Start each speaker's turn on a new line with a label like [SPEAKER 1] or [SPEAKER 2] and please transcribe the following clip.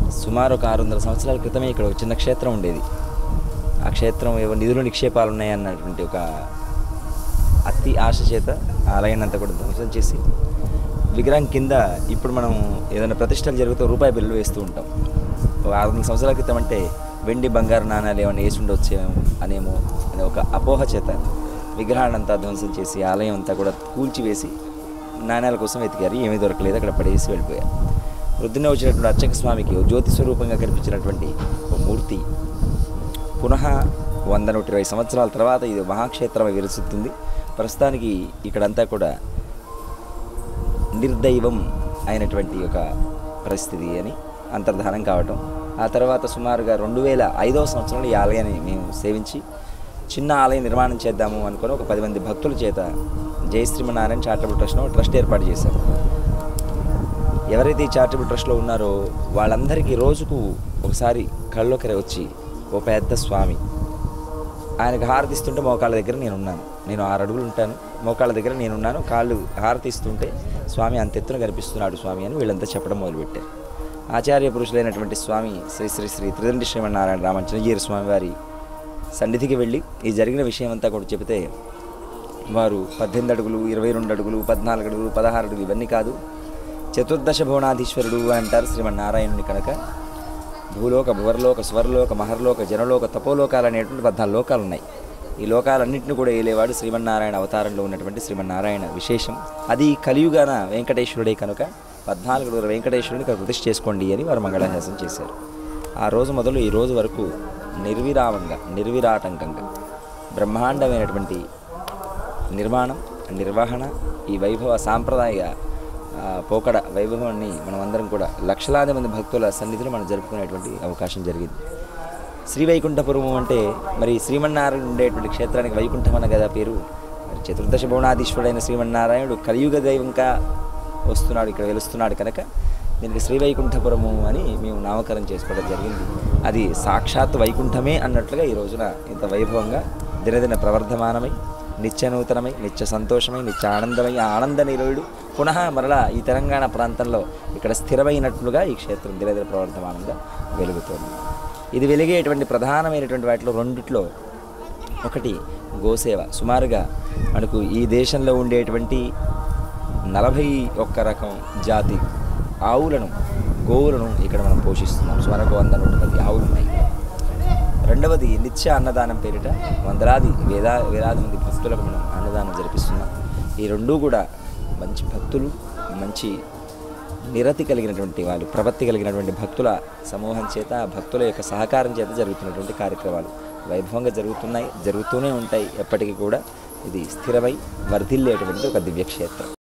[SPEAKER 1] సుమారు ఒక 600 సంవత్సరాల క్రితమే ఇక్కడ ఒక చిన్న క్షేత్రం ఉండేది. ఆ క్షేత్రం ఏవో నిధులు నిక్షేపాలు ఉన్నాయన్నటువంటి ఒక అతి ఆశ చేత ఆలయాన్నంతా కూడా ధ్వంసం చేసి విగ్రహం కింద ఇప్పుడు మనం ఏదైనా ప్రతిష్టలు జరిగితే రూపాయి బిల్లు వేస్తూ ఉంటాం. ఒక 600 సంవత్సరాల క్రితం అంటే వెండి బంగారు నాణాలు ఏమైనా వేసి ఉండొచ్చేమో అనేమో అనే ఒక అపోహ చేత విగ్రహాన్నంతా ధ్వంసం చేసి ఆలయం అంతా కూడా కూల్చివేసి నాణ్యాల కోసం వెతికారు. ఏమీ దొరకలేదు, అక్కడ పడేసి వెళ్ళిపోయారు. వృద్ధిలో వచ్చినటువంటి అర్చక స్వామికి జ్యోతి స్వరూపంగా కనిపించినటువంటి ఒక మూర్తి పునః 120 సంవత్సరాల తర్వాత ఇది మహాక్షేత్రమై విరసిస్తుంది. ప్రస్తుతానికి ఇక్కడంతా కూడా నిర్దైవం అయినటువంటి ఒక పరిస్థితి అని అంతర్ధానం కావటం. ఆ తర్వాత సుమారుగా 2005వ సంవత్సరంలో ఈ ఆలయాన్ని మేము సేవించి చిన్న ఆలయం నిర్మాణం చేద్దాము అనుకుని ఒక 10 మంది భక్తుల చేత జై శ్రీమన్నారాయణ చారిటబుల్ ట్రస్ట్ను ట్రస్ట్ ఏర్పాటు చేశాము. ఎవరైతే ఈ చారిటబుల్ ట్రస్ట్లో ఉన్నారో వాళ్ళందరికీ రోజుకు ఒకసారి కళ్ళొకరే వచ్చి ఓ పెద్ద స్వామి ఆయనకు హారతిస్తుంటే మోకాళ్ళ దగ్గర నేనున్నాను. నేను 6 అడుగులు ఉంటాను, మోకాళ్ళ దగ్గర నేనున్నాను, కాళ్ళు హారతిస్తుంటే స్వామి అంతెత్తున కనిపిస్తున్నాడు స్వామి అని వీళ్ళంతా చెప్పడం మొదలుపెట్టారు. ఆచార్య పురుషులైనటువంటి స్వామి శ్రీ శ్రీ శ్రీ త్రిదండి శ్రీమన్నారాయణ రామచంద్రజీర స్వామి వారి సన్నిధికి వెళ్ళి ఈ జరిగిన విషయం అంతా కూడా చెబితే వారు 18 అడుగులు, 22 అడుగులు, 14 అడుగులు, 16 అడుగులు ఇవన్నీ కాదు, చతుర్దశ భువనాధీశ్వరుడు అంటారు శ్రీమన్నారాయణుని కనుక. భూలోక, భువర్లోక, స్వర్లోక, మహర్లోక, జనలోక, తపోలోకాలు అనేటువంటి 14 లోకాలు ఉన్నాయి. ఈ లోకాలన్నింటినీ కూడా ఏలేవాడు శ్రీమన్నారాయణ అవతారంలో ఉన్నటువంటి శ్రీమన్నారాయణ విశేషం. అది కలియుగాన వెంకటేశ్వరుడే కనుక 14 అడుగుల వెంకటేశ్వరుని ఇక్కడ ప్రతిష్ఠ చేసుకోండి అని వారు మంగళాశాసనం చేశారు. ఆ రోజు మొదలు ఈ రోజు వరకు నిర్విరామంగా నిర్విరాటంకంగా బ్రహ్మాండమైనటువంటి నిర్మాణం, నిర్వహణ, ఈ వైభవ సాంప్రదాయ పోకడ వైభవాన్ని మనం అందరం కూడా లక్షలాది మంది భక్తుల సన్నిధిలో మనం జరుపుకునేటువంటి అవకాశం జరిగింది. శ్రీవైకుంఠపురము అంటే మరి శ్రీమన్నారాయణ ఉండేటువంటి క్షేత్రానికి వైకుంఠం అన్న కదా పేరు. మరి చతుర్దశ భువనాధీశ్వరుడైన శ్రీమన్నారాయణుడు కలియుగ దైవంగా వస్తున్నాడు, ఇక్కడ వెలుస్తున్నాడు కనుక దీనికి శ్రీవైకుంఠపురము అని మేము నామకరణం చేసుకోవడం జరిగింది. అది సాక్షాత్ వైకుంఠమే అన్నట్లుగా ఈ రోజున ఇంత వైభవంగా దినదిన ప్రవర్ధమానమై నిత్యనూతనమై నిత్య సంతోషమై నిత్య ఆనందమై ఆనంద నిలయుడు పునః మరలా ఈ తెలంగాణ ప్రాంతంలో ఇక్కడ స్థిరమైనట్లుగా ఈ క్షేత్రం దినదిన ప్రవర్ధమానంగా వెలుగుతోంది. ఇది వెలిగేటువంటి ప్రధానమైనటువంటి వాటిలో రెండిట్లో ఒకటి గోసేవ. సుమారుగా మనకు ఈ దేశంలో ఉండేటువంటి 41 రకం జాతి ఆవులను, గోవులను ఇక్కడ మనం పోషిస్తున్నాం. సుమారుగా 100-110 ఆవులు ఉన్నాయి. రెండవది నిత్య అన్నదానం పేరిట వేలాది మంది భక్తులకు మనం అన్నదానం జరిపిస్తున్నాం. ఈ రెండూ కూడా మంచి భక్తులు, మంచి నిరతి కలిగినటువంటి వాళ్ళు, ప్రపత్తి కలిగినటువంటి భక్తుల సమూహం చేత, భక్తుల యొక్క సహకారం చేత జరుగుతున్నటువంటి కార్యక్రమాలు వైభవంగా జరుగుతూనే ఉంటాయి. ఎప్పటికీ కూడా ఇది స్థిరమై వర్ధిల్లేటువంటి ఒక దివ్యక్షేత్రం.